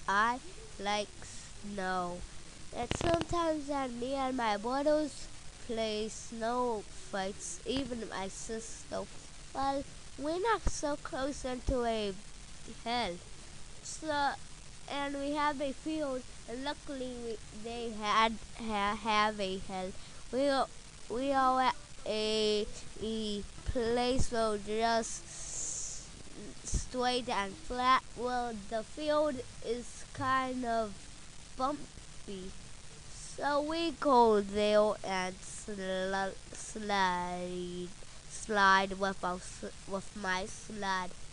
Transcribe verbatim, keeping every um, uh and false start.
I like snow. And sometimes that me and my brothers play snow fights, even my sister. Well, we're not so close into a hill. So, and we have a field, and luckily we, they had ha, have a hill. We are, we are at a, a place where just straight and flat. Well, the field is kind of bumpy, so we go there and sl- slide, slide with our, s- with my sled.